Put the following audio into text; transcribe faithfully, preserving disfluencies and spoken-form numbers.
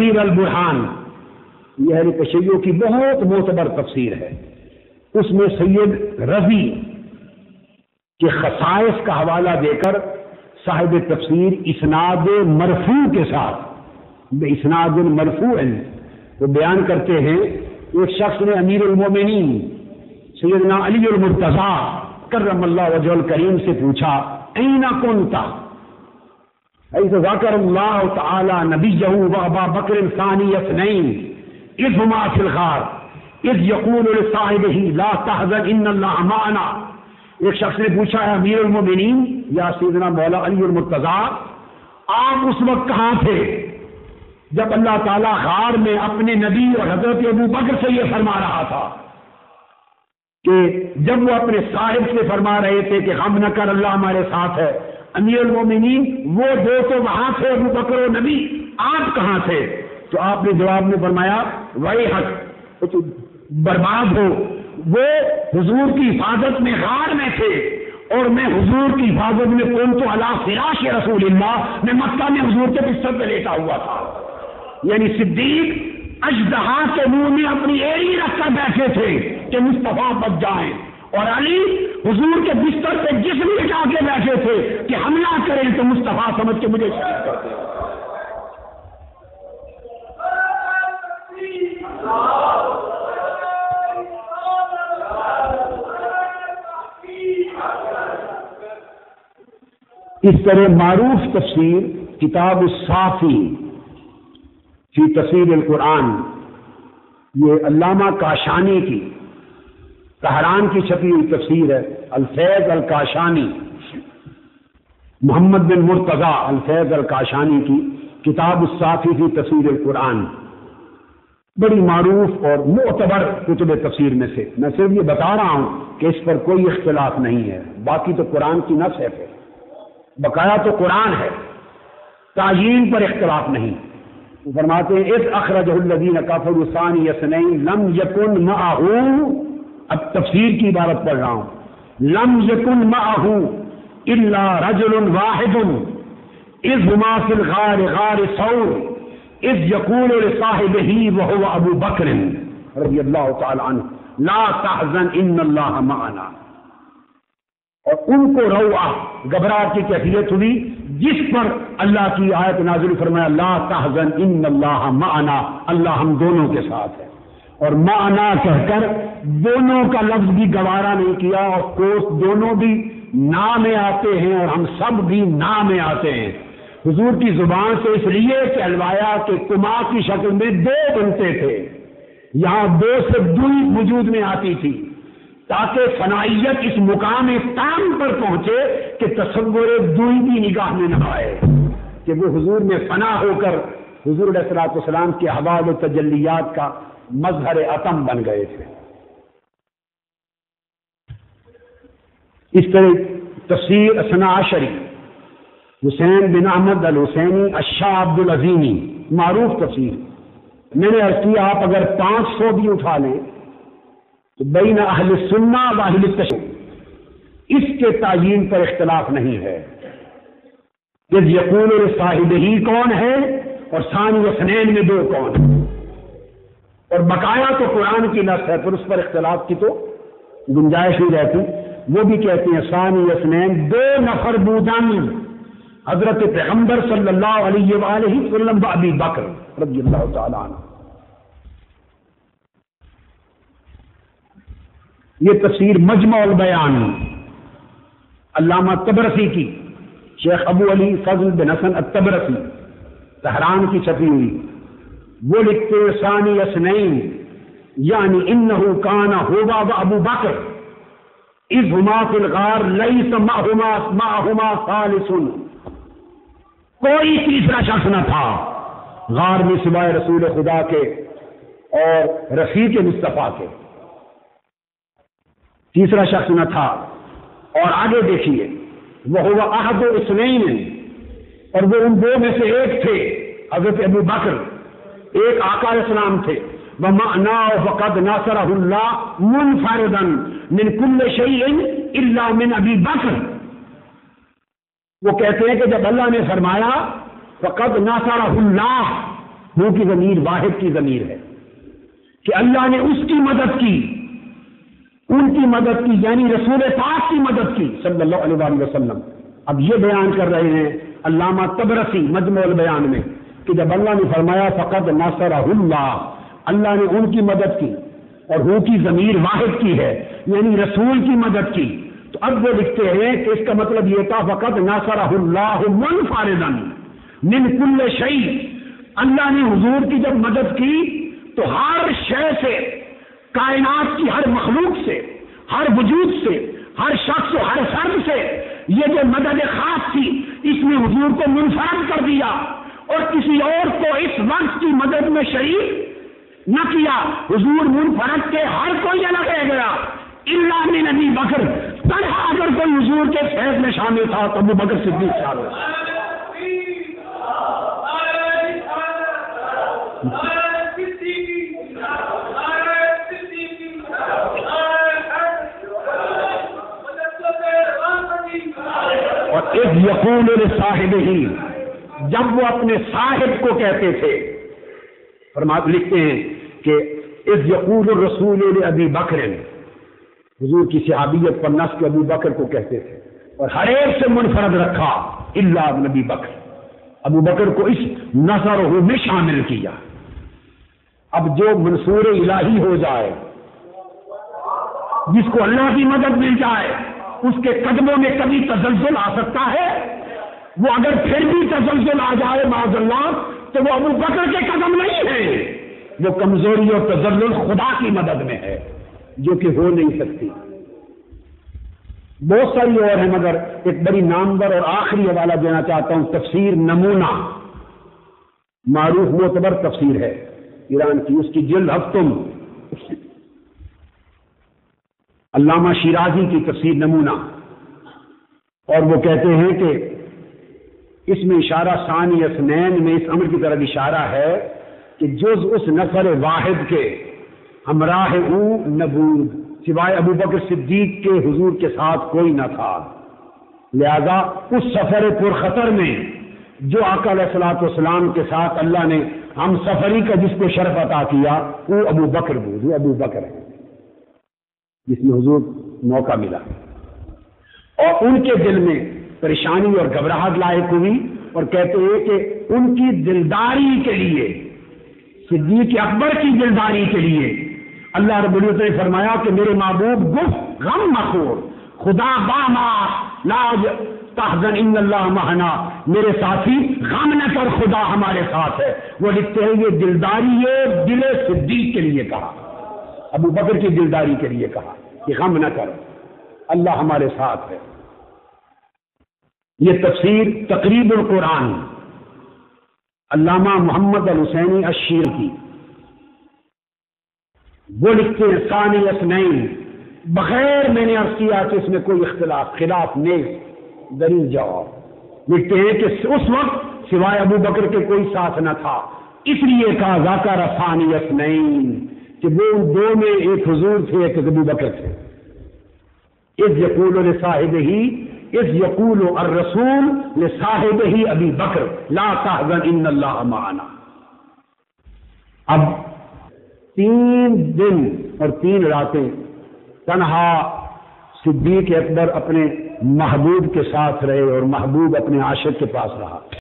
تفسیر البرہان یہ اہل تشیع کی بہت معتبر تفسیر ہے. اس میں سید رضی کے خصائص کا حوالہ دے کر صاحب تفسیر اسناد مرفوع کے ساتھ اسناد مرفوع وہ بیان کرتے ہیں. ایک شخص نے امیر المومنین سیدنا علی المرتضیٰ کرم اللہ وجہ الکریم سے پوچھا اینا کنتا ایسا ذکر اللہ تعالی نبیہ و ابا بکر ثانی اثنین اذ ہما فی الغار اذ یقول لصاحبہ لا تحزن ان اللہ معنا. ایک شخص نے پوچھا ہے امیر المومنین یا سیدنا مولا علی المرتضیٰ آپ اس وقت کہاں تھے جب اللہ تعالیٰ غار میں اپنے نبی اور حضرت ابو بکر سے یہ فرما رہا تھا کہ جب وہ اپنے صاحب سے فرما رہے تھے کہ غم نہ کر اللہ ہمارے ساتھ ہے. امیر المومنین وہ دو تو وہاں تھے ابو بکر و نبی آپ کہاں تھے؟ تو آپ نے جواب میں فرمایا وہی حق تو برباد ہو وہ حضور کی حفاظت میں غار میں تھے اور میں حضور کی حفاظت میں کون تو علی فراش رسول اللہ میں مکہ میں حضور کے بستر پہ لیٹا ہوا تھا. یعنی صدیق اژدہا کے منہ میں اپنی ایڑی رکھ کر بیٹھے تھے کہ مصطفیٰ بچ جائیں اور علی حضور کے بستر پہ جسم لٹا کے بیٹھے تھے کہ حملہ کریں تو مصطفیٰ سمجھ کے مجھے شہید کر دیں. اس طرح معروف تفسیر کتاب الصافی فی تفسیر القرآن یہ علامہ کاشانی کی تہران کی چھپی ہوئی تفسیر ہے. الفیض الکاشانی محمد بن مرتضیٰ الفیض الکاشانی کی کتاب الصافی فی تفسیر القرآن بڑی معروف اور معتبر کتب تفسیر میں سے. میں صرف یہ بتا رہا ہوں کہ اس پر کوئی اختلاف نہیں ہے. باقی تو قرآن کی نص ہے پھر بقایا تو قرآن ہے. تعیین پر اختلاف نہیں. وہ فرماتے ہیں اذ اخرجہ الذین کفروا ثانی اثنین لم یکن معہ اب تفسیر کی عبارت پڑھ رہا ہوں لم یکن معہ الا رجل واحد اذ ہما فی الغار غار ثور اذ یقول لصاحبہ وہو ابو بکر رضی اللہ تعالی عنہ لا تحزن ان اللہ معنا. اور ان کو روعہ گھبراہٹ کی کیفیت ہوئی جس پر اللہ کی آیت نازل فرمایا لا تحزن ان اللہ معنا اللہ ہم دونوں کے ساتھ ہے. اور معنا کہہ کر دونوں کا لفظ بھی گوارا نہیں کیا اور کوس دونوں بھی نا میں آتے ہیں اور ہم سب بھی نا میں آتے ہیں. حضور کی زبان سے اس لیے کہلوایا کہ کما کی شکل میں دو بنتے تھے یہاں دو سے دوئی وجود میں آتی تھی تاکہ فنائیت اس مقام تام پر پہنچے کہ تصور دوئی بھی نگاہ میں نہ آئے کہ وہ حضور میں فنا ہو کر حضور علیہ الصلوۃ والسلام کے حوال و تجلیات کا مظہر عتم بن گئے تھے. اس طرح تفسیر اثنا عشری حسین بن احمد الحسینی الشاہ عبد العظیمی معروف تفسیر. میں نے عرض کیا آپ اگر پانچ سو بھی اٹھا لیں تو بین اہل سنہ و اہل تشیع اس کے تعیین پر اختلاف نہیں ہے. جب یقول صاحب ہی کون ہے اور ثانی اثنین میں دو کون ہیں اور بقایا تو قرآن کی نص ہے پھر اس پر اختلاف کی تو گنجائش نہیں رہتی. وہ بھی کہتے ہیں ثانی اثنین دو نفر بودن حضرت پیغمبر صلی اللہ علیہ وآلہ وسلم و ابی بکر رضی اللہ تعالی عنہ. یہ تفسیر مجمع البیان علامہ طبرسی کی شیخ ابو علی فضل بن حسن الطبرسی تہران کی چھپی ہوئی. وہ لکھتے ہیں ثانی اثنین یعنی انہ کان ہوا و ابو بکر اذ ہما فی الغار لیس معہما معہما ثالث کوئی تیسرا شخص نہ تھا غار میں سوائے رسول خدا کے اور رفیق مصطفیٰ کے تیسرا شخص نہ تھا. اور آگے دیکھیے وہ ہوا احد و اثنین اور وہ ان دو میں سے ایک تھے حضرت ابو بکر ایک آقا علیہ السلام تھے. وَمَعْنَاهُ فَقَدْ نَاصَرَهُ اللَّهُ مُنْفَرِدًا مِنْ كُلِّ شَيْءٍ إِلَّا مِنْ أَبِي بَكْرٍ. وہ کہتے ہیں کہ جب اللہ نے فرمایا فَقَدْ نَاصَرَهُ اللَّهُ ہو کی ضمیر واحد کی ضمیر ہے کہ اللہ نے اس کی مدد کی، ان کی مدد کی، یعنی رسول پاک کی مدد کی صلی اللہ علیہ وسلم۔ اب یہ بیان کر رہے ہیں علامہ طبرسی مجموع البیان میں کہ جب اللہ نے فرمایا فقد نصرہ اللہ، اللہ نے ان کی مدد کی، اور ہو کی ضمیر واحد کی ہے یعنی رسول کی مدد کی، تو اب وہ لکھتے ہیں کہ اس کا مطلب یہ تھا فقد نصرہ اللہ منفردا من کل شیء، اللہ نے حضور کی جب مدد کی تو ہر شے سے، کائنات کی ہر مخلوق سے، ہر وجود سے، ہر شخص و ہر فرد سے یہ جو مدد خاص تھی اس نے حضور کو منفرد کر دیا اور کسی اور کو اس وقت کی مدد میں شریک نہ کیا۔ حضور منفرد کے ہر کوئی الگ رہ گیا الا من ابی بکر، طلحہ اگر کوئی حضور کے فیض میں شامل تھا تو ابو بکر صدیق شامل تھا۔ اور اذ یقول لصاحبہ، جب وہ اپنے صاحب کو کہتے تھے، فرماتے لکھتے ہیں کہ اذ یقول الرسول لابی بکر، حضور کی صحابیت پر نص کے ابو بکر کو کہتے تھے، اور ہر ایک سے منفرد رکھا الا نبی بکر، ابو بکر کو اس نصرہ میں شامل کیا۔ اب جو منصور الہی ہو جائے، جس کو اللہ کی مدد مل جائے، اس کے قدموں میں کبھی تزلزل آ سکتا ہے، وہ اگر پھر بھی تزلزل آ جائے معاذ اللہ تو وہ ابو بکر کے قدم نہیں ہے، وہ کمزوری اور تزلزل خدا کی مدد میں ہے جو کہ ہو نہیں سکتی۔ بہت ساری اور ہیں مگر ایک بڑی نامور اور آخری حوالہ دینا چاہتا ہوں، تفسیر نمونہ، معروف معتبر تفسیر ہے ایران کی، اس کی جلد ہفتم، علامہ شیرازی کی تفسیر نمونہ، اور وہ کہتے ہیں کہ اس میں اشارہ ثانی اثنین میں اس امر کی طرف اشارہ ہے کہ جز اس نفر واحد کے ہمراہ او نبود، سوائے ابو بکر صدیق کے حضور کے ساتھ کوئی نہ تھا، لہذا اس سفر پرخطر میں جو آقا علیہ الصلوۃ والسلام کے ساتھ اللہ نے ہم سفری کا جس کو شرف عطا کیا وہ ابو بکر بود، وہ ابو بکر ہے جس میں حضور موقع ملا، اور ان کے دل میں پریشانی اور گھبراہٹ لاحق ہوئی، اور کہتے ہیں کہ ان کی دلداری کے لیے، صدیق اکبر کی دلداری کے لیے اللہ رب العزت نے فرمایا کہ میرے محبوب گفت غم مخور، خدا باما لا تحزن ان اللہ معنا، میرے ساتھی غم نہ کر، خدا ہمارے ساتھ ہے۔ وہ لکھتے ہیں یہ دلداری ہے دل صدیق کے لیے کہا، ابو بکر کی دلداری کے لیے کہا کہ غم نہ کر، اللہ ہمارے ساتھ ہے۔ یہ تفسیر تقریب القرآن علامہ محمد الحسینی الشیر کی، وہ لکھتے ہیں ثانی اثنین، بغیر میں نے عرض کیا کہ اس میں کوئی اختلاف خلاف نیز دلیل جواب، لکھتے ہیں کہ اس وقت سوائے ابو بکر کے کوئی ساتھ نہ تھا، اس لیے کہا ذکر ثانی اثنین کہ وہ دو میں ایک حضور تھے ایک ابو بکر تھے۔ اذ یقول لصاحبہ، اذ یقول الرسول لصاحبہ ابی بکر لا تحزن ان اللہ معنا۔ اب تین دن اور تین راتیں تنہا صدیق اکبر اپنے محبوب کے ساتھ رہے اور محبوب اپنے عاشق کے پاس رہا۔